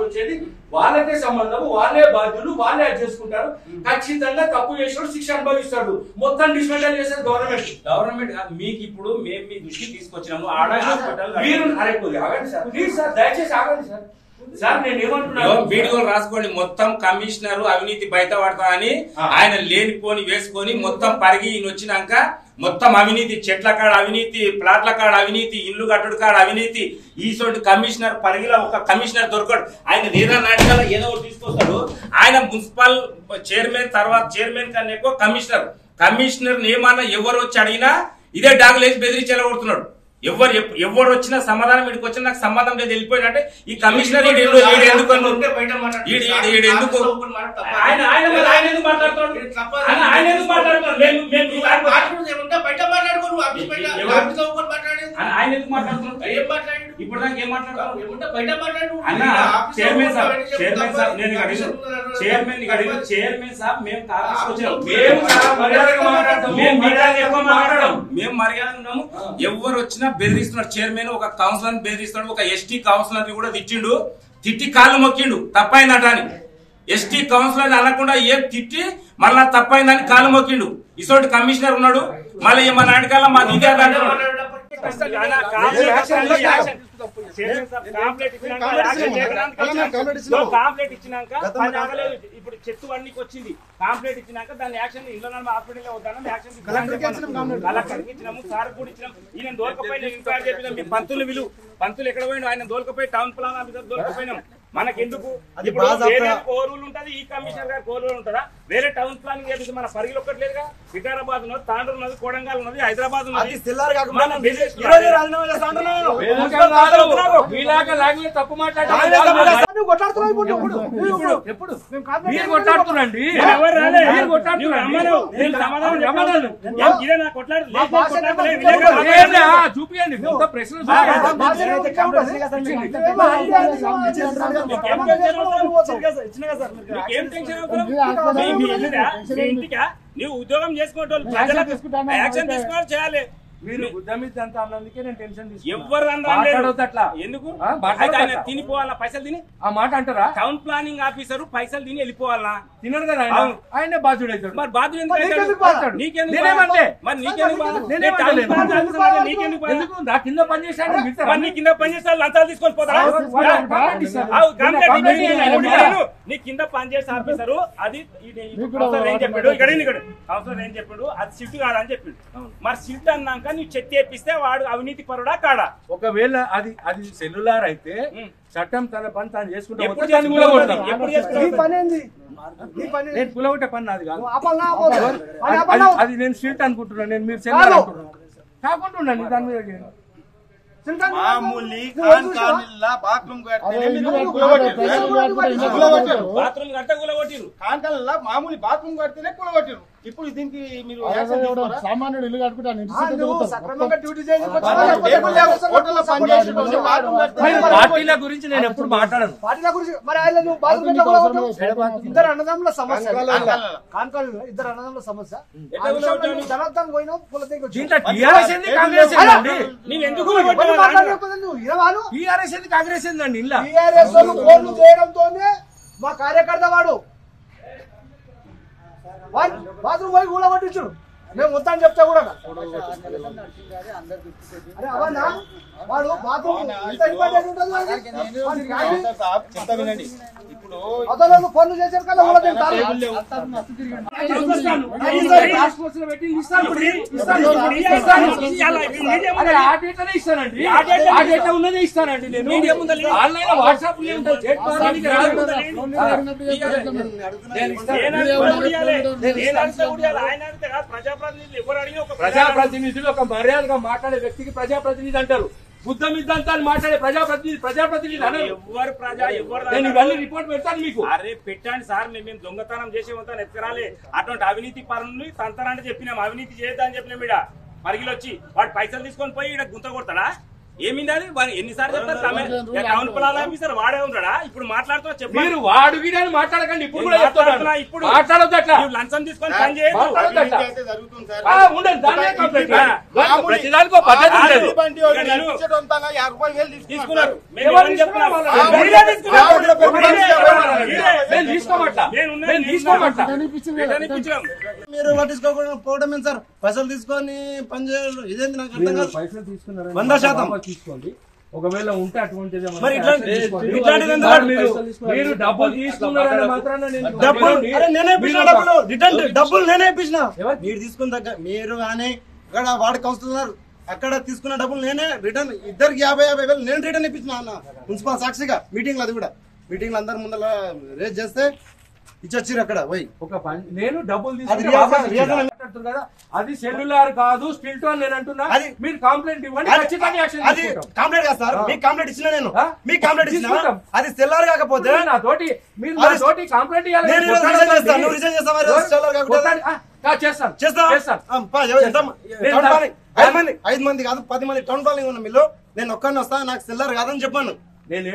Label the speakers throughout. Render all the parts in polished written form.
Speaker 1: వచ్చేది వాళ్ళకే సంబంధం, వాళ్ళే బాధ్యులు, వాళ్ళే అది చేసుకుంటారు. ఖచ్చితంగా తప్పు చేసినప్పుడు శిక్ష అనుభవిస్తాడు. మొత్తం డిస్మెంటల్ చేసేది గవర్నమెంట్.
Speaker 2: మీకు ఇప్పుడు మేము మీ దృష్టికి తీసుకొచ్చినాము. ఆడ హాస్పిటల్
Speaker 1: ఆగండి సార్, ప్లీజ్ సార్, దయచేసి ఆగండి సార్. సార్ నేను ఏమంటున్నాను,
Speaker 2: వీడియోలు రాసుకోండి. మొత్తం కమిషనర్ అవినీతి బయట పడతా అని ఆయన లేనిపోని వేసుకొని మొత్తం పరిగి ఈయన వచ్చినాక మొత్తం అవినీతి, చెట్ల కాడ అవినీతి, ప్లాట్ల కాడ అవినీతి, ఇల్లు కట్టుడు కాడ అవినీతి. ఈసోటి కమిషనర్ పరిగిలో ఒక కమిషనర్ దొరకడు. ఆయన ఏదో నాటకాల ఏదో ఒకటి తీసుకొస్తాడు. ఆయన మున్సిపల్ చైర్మన్, తర్వాత చైర్మన్ కన్నా ఎక్కువ కమిషనర్ ఏమన్నా ఎవరు వచ్చి అడిగినా ఇదే డాగులేసి బెదిరించి కొడుతున్నాడు. ఎవరు వచ్చినా సమాధానం వీడికి వచ్చినా నాకు సంబంధం లేదు వెళ్ళిపోయినట్టే ఈ కమిషనర్ ఎందుకు ఇప్పుడు దాకా ఏం చైర్మన్ సాబ్ మేము మర్యాద ఉన్నాము. ఎవరు వచ్చినా బెదిరిస్తున్నాడు. చైర్మన్ ఒక కౌన్సిలర్ బెదిరిస్తున్నాడు. ఒక ఎస్టీ కౌన్సిలర్ ని కూడా తిట్టిండు. తిట్టి కాళ్ళు మొక్కిండు తప్పైందట అని. ఎస్టీ కౌన్సిలర్ అనకుండా ఏం తిట్టి మళ్ళా తప్పైందని కాళ్ళు మొక్కిండు. ఇసోటి కమిషనర్ ఉన్నాడు. మళ్ళీ ఏమన్నా అడగాల మా ఇదే కాంప్లైంట్ ఇచ్చినాక ఇప్పుడు చెట్టు అన్నికి వచ్చింది. కాంప్లైంట్ ఇచ్చినాక దాన్ని యాక్షన్ ఇంట్లో హాస్పిటల్ వద్దాను యాక్షన్ కలెక్టర్కి ఇచ్చినాము, సార్ కూడా ఇచ్చినాం. ఈయన దోలకపోయి ఇంక్వైరీ చెప్పినాం. మీ పంతులు ఎక్కడ పోయినా ఆయన దోలకపోయి టౌన్ ప్లాన్ ఆఫీసర్ దోలకపోయినాం. మనకెందుకు ఇప్పుడు వేరే కోరూలు ఉంటది, ఈ కమిషనర్ గారు కోరూలు ఉంటుందా? వేరే టౌన్ ప్లానింగ్ చేసి మన పరిగిలో ఒక్కటి లేదుగా. వికారాబాద్ ఉన్నది, తాండూరు ఉన్నది, కోడంగల్ ఉన్నది, హైదరాబాద్ ఉన్నది. తప్పు మాట్లాడుతున్నాండి. చూపియండి ప్రశ్న నువ్వు ఉద్యోగం చేసుకోవటం యాక్షన్ తీసుకోవాలి చేయాలి. మీరు ఉద్యమించంత అన్నందుకే నేను టెన్షన్ ఎవరు అట్లా ఎందుకు తినిపోవాలా? పైసలు తిని ఆ మాట అంటారా? టౌన్ ప్లానింగ్ ఆఫీసర్ పైసలు తిని వెళ్ళిపోవాలా? తినడు కదా ఆయన బాధ్యుడు అవుతాడు. మరి బాధ్యుడు నీకెందుకు నా కింద పనిచేసాడు? నీ కింద పనిచేస్తాడు లంచాలు తీసుకొని పోతారా? నీ కింద పనిచేసే ఆఫీసరు అది ఏం చెప్పాడు? ఇక్కడ కౌన్సిలర్ ఏం చెప్పాడు? అది షిఫ్ట్ కాదని చెప్పిండు. మరి షిఫ్ట్ అన్నాక నువ్వు చెక్ చేపిస్తే వాడు అవినీతి పరుడా కాడా? ఒకవేళ అది సెల్యులార్ అయితే చట్టం తన పని తాను చేసుకుంటా. నేను కూలగొట్టే పని నాది కాదు. అది నేను స్ట్రీట్ అనుకుంటున్నాను. నేను మీరు సెల్యులార్ అనుకుంటున్నాను కాకుండా ఉండండి. దాని మీద బాత్రూమ్ మామూలు బాత్రూమ్ కడితేనే కూలగొట్టిరు. ఇప్పుడు దీనికి మీరు సామాన్యుడు ఇల్లు కట్టుకుంటాను పార్టీల గురించి నేను ఎప్పుడు మాట్లాడను. పార్టీల గురించి మరి ఇద్దరు అన్నదమ్ముల సమస్య, ఇద్దరు అన్నదమ్ముల సమస్య. ధనత్వం పోయినా కాంగ్రెస్ ఏందండి? ఇలా ఫోన్లు చేయడంతోనే మా కార్యకర్త వాడు బాత్రూమ్ పోయి కూడా పట్టించుడు. మేము మొత్తం చెప్తా కూడా అరే అవన్నా వాడు బాత్రూమ్ ఇప్పుడు ఫోన్లు చేశారు కదా ఉన్నది ఇస్తానండి. నేను ఆన్లైన్ వాట్సాప్ ప్రజాప్రతినిధులు ఒక మర్యాదగా మాట్లాడే వ్యక్తికి ప్రజాప్రతినిధి అంటారు. బుద్ధం ఇద్దంతా మాట్లాడే ప్రజాప్రతినిధి ఎవరు ఇవన్నీ రిపోర్ట్ పెడతాను మీకు. అరే పెట్టండి సార్, మేము దొంగతనం చేసేమంతా ఎత్తుకురాలే. అటువంటి అవినీతి పనులు తంతానంటే చెప్పినాం. అవినీతి చేయొద్దని చెప్పినాం. ఈడ పరిగిలు వచ్చి వాడు పైసలు తీసుకొని పోయి ఈడ గుంత కొడతాడా? ఏమింది అది ఎన్నిసార్లు చెప్తారు టౌన్ ప్లాన్ ఆఫీసర్ వాడే ఉంటాడా ఇప్పుడు మాట్లాడుతున్నా చెప్పు
Speaker 1: మీరు వాడు వీడని మాట్లాడకండి ఇప్పుడు కూడా చెప్తున్నా ఇప్పుడు మాట్లాడొద్దు అట్లా
Speaker 2: లంచం తీసుకొని పని చేయదు
Speaker 1: ఉండండి దాన్నే కంప్లైంట్ ప్రతిదానికి ఒక పద్ధతి ఉండదు
Speaker 2: తీసుకున్నారు
Speaker 3: మీరు పట్టించుకోకుండా పోవడం ఏంటి సార్? పైసలు తీసుకొని పని చేయాలి. ఇదేంటి నాకు అర్థం కాదు.
Speaker 1: పైసలు తీసుకున్నారు
Speaker 3: 100%
Speaker 1: తీసుకోండి. ఒకవేళ ఉంటే అటువంటిది
Speaker 3: మరి
Speaker 1: మీరు డబ్బులు తీసుకున్నారని మాత్రాన నేను
Speaker 3: నేనే ఇప్పించిన డబ్బులు రిటర్న్ డబ్బులు నేనే ఇప్పించిన. మీరు తీసుకున్న దగ్గర మీరు కానీ ఇక్కడ వాడికి వస్తున్నారు అక్కడ తీసుకున్న డబ్బులు నేనే రిటర్న్ ఇద్దరికి 50,000 నేను రిటర్న్ ఇప్పించిన అన్న మున్సిపల్ సాక్షిగా మీటింగ్ లో. అది కూడా మీటింగ్ లో అందరి ముందర రేజ్ చేస్తే ఇచ్చొచ్చారు అక్కడ పోయి.
Speaker 1: ఒక నేను డబ్బులు తీసుకున్నా కదా, అది సెల్యులార్ కాదు స్టిల్ టు అని నేను అంటున్నా.
Speaker 3: అది
Speaker 1: మీరు కంప్లైంట్ ఇవ్వండి, ఖచ్చితంగా యాక్షన్
Speaker 3: అది కంప్లైంట్ కాదు సార్. మీకు కంప్లైంట్ ఇచ్చిన నేను మీకు కంప్లైంట్ ఇచ్చిన అది సెల్లార్ కాకపోతే
Speaker 1: నాతోటి మీరు నాతోటి కంప్లైంట్ ఇవ్వాలి.
Speaker 3: నేను రిజైన్ చేస్తాను. నువ్వు రిజైన్ చేస్తావా? సెల్లార్ కాకపోతే
Speaker 1: చేస్తాను.
Speaker 3: 5 మంది కాదు 10 మంది టౌన్ ప్లానింగ్ ఉన్న మీలో నేను ఒక్కడిని వస్తా. నాకు సెల్లార్ కాదని చెప్పాను.
Speaker 1: నేను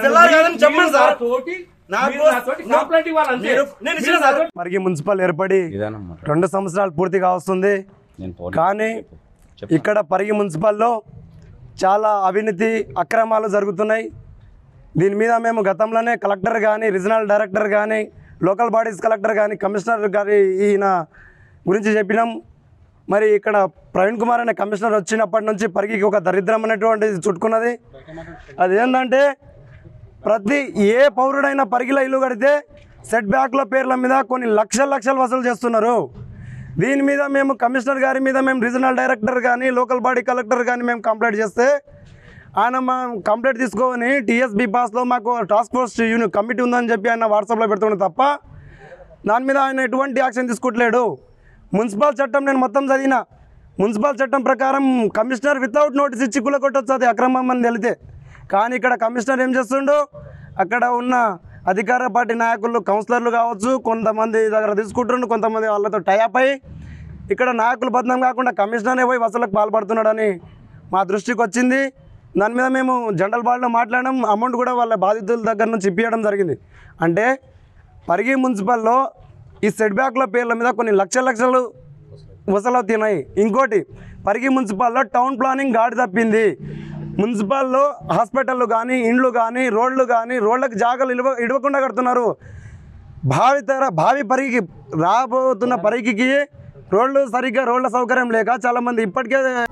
Speaker 3: మరిగి మున్సిపల్ ఏర్పడి 2 సంవత్సరాలు పూర్తిగా వస్తుంది. కానీ ఇక్కడ పరిగి మున్సిపల్లో చాలా అవినీతి అక్రమాలు జరుగుతున్నాయి. దీని మీద మేము గతంలోనే కలెక్టర్ కానీ రీజనల్ డైరెక్టర్ కానీ లోకల్ బాడీస్ కలెక్టర్ కానీ కమిషనర్ గారి ఈయన గురించి చెప్పినాం. మరి ఇక్కడ ప్రవీణ్ కుమార్ అనే కమిషనర్ వచ్చినప్పటి నుంచి పరిగికి ఒక దరిద్రం అనేటువంటిది చుట్టుకున్నది. అదేంటంటే ప్రతి ఏ పౌరుడైనా పరిగిలో ఇల్లు కడితే సెట్ బ్యాక్ల పేర్ల మీద కొన్ని లక్షలు వసూలు చేస్తున్నారు. దీని మీద మేము కమిషనర్ గారి మీద మేము రీజనల్ డైరెక్టర్ కానీ లోకల్ బాడీ కలెక్టర్ కానీ మేము కంప్లైంట్ చేస్తే ఆయన మా కంప్లైంట్ తీసుకొని టీఎస్బీ పాస్లో మాకు టాస్క్ ఫోర్స్ కమిటీ ఉందని చెప్పి ఆయన వాట్సాప్లో పెడుతున్నాడు తప్ప దాని మీద ఆయన ఎటువంటి యాక్షన్ తీసుకోవట్లేడు. మున్సిపల్ చట్టం నేను మొత్తం చదివిన. మున్సిపల్ చట్టం ప్రకారం కమిషనర్ వితౌట్ నోటీస్ ఇచ్చి కొట్టొచ్చు అది అక్రమం అని తెలితే. కానీ ఇక్కడ కమిషనర్ ఏం చేస్తుండో అక్కడ ఉన్న అధికార పార్టీ నాయకులు కౌన్సిలర్లు కావచ్చు కొంతమంది దగ్గర తీసుకుంటుండ్రు, కొంతమంది వాళ్ళతో టైఅప్ అయ్యి ఇక్కడ నాయకులు బదనాం కాకుండా కమిషనరే పోయి వసూలకు పాల్పడుతున్నాడని మా దృష్టికి వచ్చింది. దాని మీద మేము జనరల్ బాడీలో మాట్లాడడం, అమౌంట్ కూడా వాళ్ళ బాధితుల దగ్గర నుంచి ఇప్పించడం జరిగింది. అంటే పరిగి మున్సిపల్లో ఈ సెట్ బ్యాక్ల పేర్ల మీద కొన్ని లక్షలు వసూలు అవుతున్నాయి. ఇంకోటి పరిగి మున్సిపల్లో టౌన్ ప్లానింగ్ గాడి తప్పింది. మున్సిపల్లో హాస్పిటళ్ళు కానీ ఇండ్లు కానీ రోడ్లు కానీ రోడ్లకు జాగాలు ఇవ్వకుండా కడుతున్నారు. భావి పరిగికి రాబోతున్న పరిగికి రోడ్ల సౌకర్యం లేక చాలామంది ఇప్పటికే